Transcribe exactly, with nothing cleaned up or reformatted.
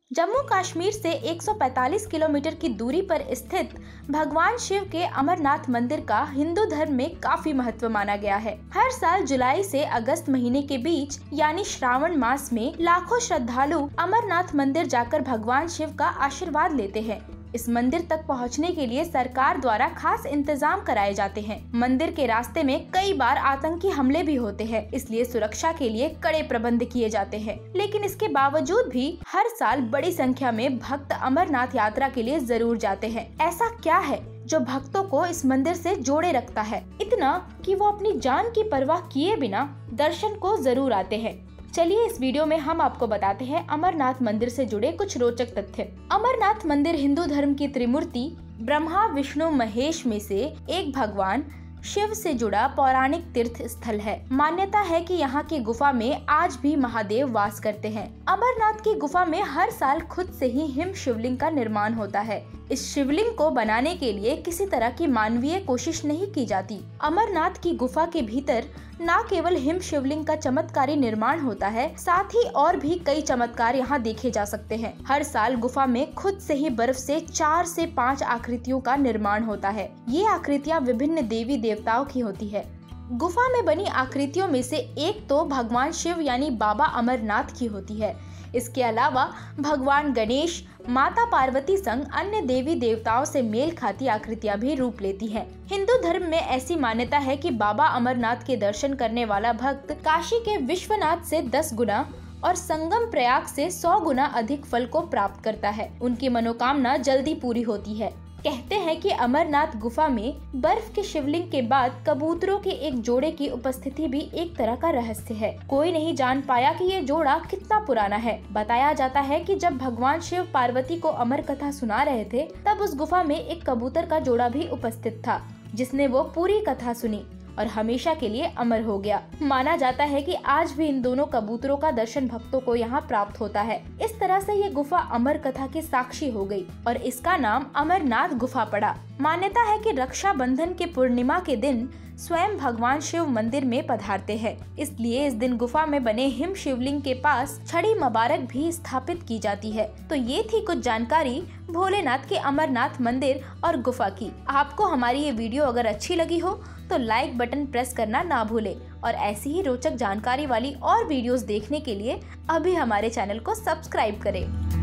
जम्मू कश्मीर से एक सौ पैंतालीस किलोमीटर की दूरी पर स्थित भगवान शिव के अमरनाथ मंदिर का हिंदू धर्म में काफी महत्व माना गया है। हर साल जुलाई से अगस्त महीने के बीच यानी श्रावण मास में लाखों श्रद्धालु अमरनाथ मंदिर जाकर भगवान शिव का आशीर्वाद लेते हैं। इस मंदिर तक पहुंचने के लिए सरकार द्वारा खास इंतजाम कराए जाते हैं। मंदिर के रास्ते में कई बार आतंकी हमले भी होते हैं, इसलिए सुरक्षा के लिए कड़े प्रबंध किए जाते हैं। लेकिन इसके बावजूद भी हर साल बड़ी संख्या में भक्त अमरनाथ यात्रा के लिए जरूर जाते हैं। ऐसा क्या है जो भक्तों को इस मंदिर से जोड़े रखता है, इतना कि वो अपनी जान की परवाह किए बिना दर्शन को जरूर आते हैं? चलिए इस वीडियो में हम आपको बताते हैं अमरनाथ मंदिर से जुड़े कुछ रोचक तथ्य। अमरनाथ मंदिर हिंदू धर्म की त्रिमूर्ति ब्रह्मा विष्णु महेश में से एक भगवान शिव से जुड़ा पौराणिक तीर्थ स्थल है। मान्यता है कि यहाँ की गुफा में आज भी महादेव वास करते हैं। अमरनाथ की गुफा में हर साल खुद से ही हिम शिवलिंग का निर्माण होता है। इस शिवलिंग को बनाने के लिए किसी तरह की मानवीय कोशिश नहीं की जाती। अमरनाथ की गुफा के भीतर न केवल हिम शिवलिंग का चमत्कारी निर्माण होता है, साथ ही और भी कई चमत्कार यहाँ देखे जा सकते हैं। हर साल गुफा में खुद से ही बर्फ से चार से पाँच आकृतियों का निर्माण होता है। ये आकृतियाँ विभिन्न देवी देवताओं की होती है। गुफा में बनी आकृतियों में से एक तो भगवान शिव यानी बाबा अमरनाथ की होती है। इसके अलावा भगवान गणेश, माता पार्वती संग अन्य देवी देवताओं से मेल खाती आकृतियां भी रूप लेती हैं। हिंदू धर्म में ऐसी मान्यता है कि बाबा अमरनाथ के दर्शन करने वाला भक्त काशी के विश्वनाथ से दस गुना और संगम प्रयाग से सौ गुना अधिक फल को प्राप्त करता है। उनकी मनोकामना जल्दी पूरी होती है। कहते हैं कि अमरनाथ गुफा में बर्फ के शिवलिंग के बाद कबूतरों के एक जोड़े की उपस्थिति भी एक तरह का रहस्य है। कोई नहीं जान पाया कि ये जोड़ा कितना पुराना है। बताया जाता है कि जब भगवान शिव पार्वती को अमर कथा सुना रहे थे, तब उस गुफा में एक कबूतर का जोड़ा भी उपस्थित था, जिसने वो पूरी कथा सुनी और हमेशा के लिए अमर हो गया। माना जाता है कि आज भी इन दोनों कबूतरों का दर्शन भक्तों को यहाँ प्राप्त होता है। इस तरह से ये गुफा अमर कथा की साक्षी हो गई और इसका नाम अमरनाथ गुफा पड़ा। मान्यता है कि रक्षाबंधन के पूर्णिमा के दिन स्वयं भगवान शिव मंदिर में पधारते हैं, इसलिए इस दिन गुफा में बने हिम शिवलिंग के पास छड़ी मुबारक भी स्थापित की जाती है। तो ये थी कुछ जानकारी भोलेनाथ के अमरनाथ मंदिर और गुफा की। आपको हमारी ये वीडियो अगर अच्छी लगी हो तो लाइक बटन प्रेस करना ना भूले और ऐसी ही रोचक जानकारी वाली और वीडियोस देखने के लिए अभी हमारे चैनल को सब्सक्राइब करें।